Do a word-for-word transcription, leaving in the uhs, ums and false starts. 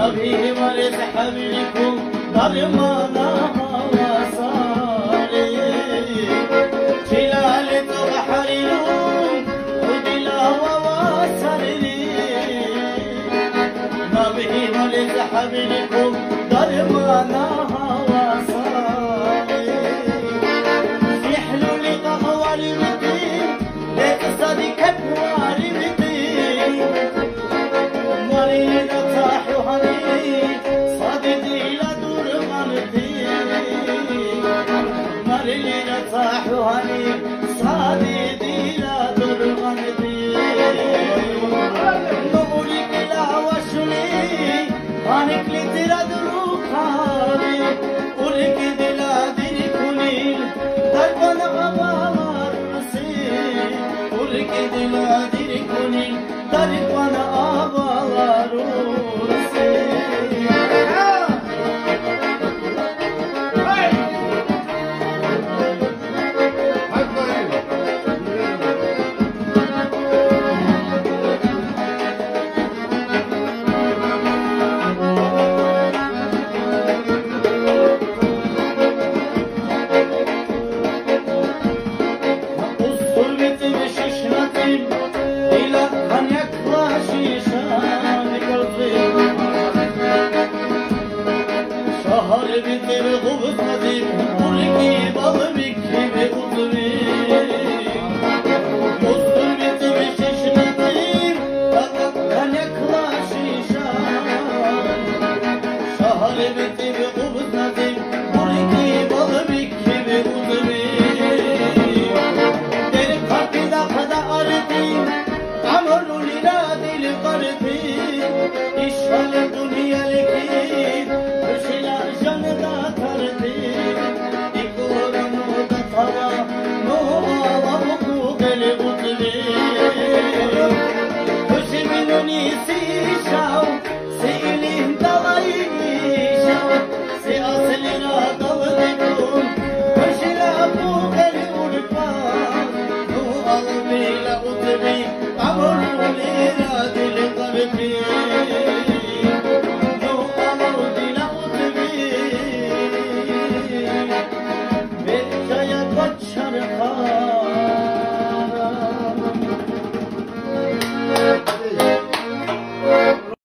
نبی ورد حبیبکم درمانا واساره تلال تو بحریرون ودلا وواسره نبی ورد حبیبکم درمانا واساره في حلول قهوة المدين ليك صديق أكواري بدين مريض صاحبي صديقي لا دور غلطي مريض صاحبي صديقي لا دور غلطي نقولك لا وشني هانك لي ترى دروخاني قولك دلا ديري كونيل دربنا غبار نسيم قولك دلا ديري كونيل دربنا غبار bitir hubuz nadim Urki balı bikri ve uzvi Mustur bitir şişmedim Kakaktan yaklaşışan Şahar bitir hubuz nadim Urki balı bikri ve uzvi Deri kapıda kada ardi Amrul ila dil kardi İşhal